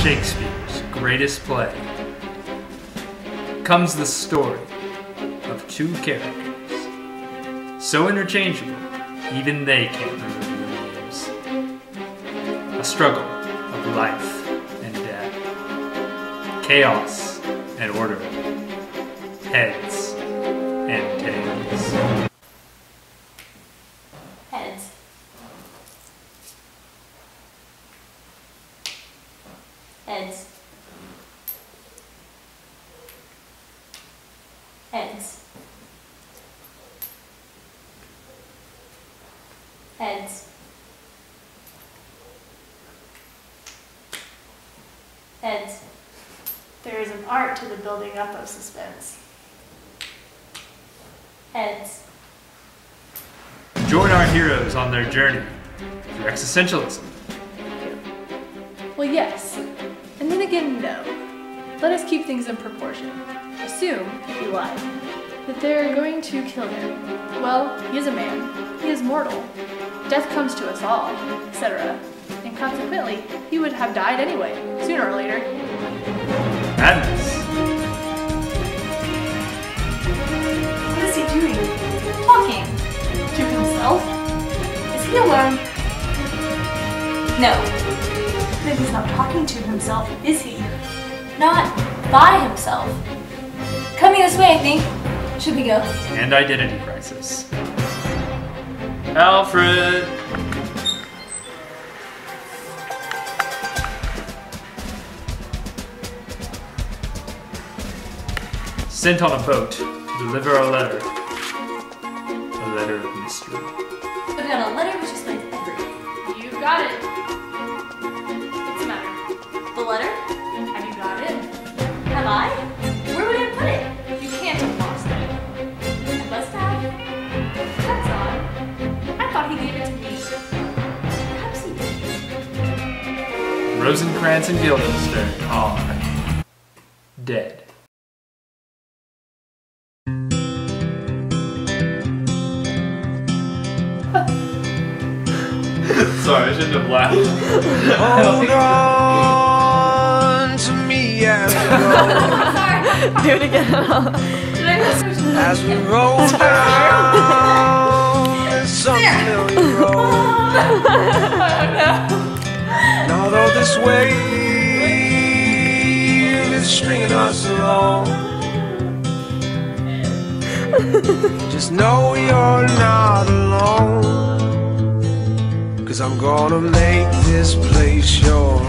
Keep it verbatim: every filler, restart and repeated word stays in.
Shakespeare's greatest play comes the story of two characters, so interchangeable, even they can't remember their names. A struggle of life and death, chaos and order, heads and tails. Heads. Heads. Heads. Heads. Heads. There is an art to the building up of suspense. Heads. Join our heroes on their journey through existentialism. Well, yes. And then again, no. Let us keep things in proportion. Assume, if you like, that they're going to kill him. Well, he is a man. He is mortal. Death comes to us all, et cetera. And consequently, he would have died anyway, sooner or later. Madness. What is he doing? Talking. To himself? Is he alone? No. Then he's not talking to himself, is he? Not by himself. Coming this way, I think. Should we go? And identity crisis. Alfred! Sent on a boat to deliver a letter. A letter of mystery. Put out a letter which explains everything. You got it. What's the matter? The letter? Have you got it? Have I? Where would I put it? You can't have lost it. I must have. That's odd. I thought he gave it to me. Perhaps he did. Rosencrantz and Guildenstern are dead. Sorry, I shouldn't have laughed. Hold on to me as we go. Do it again. Did I miss As we roll down this unfamiliar road. And although this wave is stringing us along, just know you're not alone. 'Cause I'm gonna make this place yours.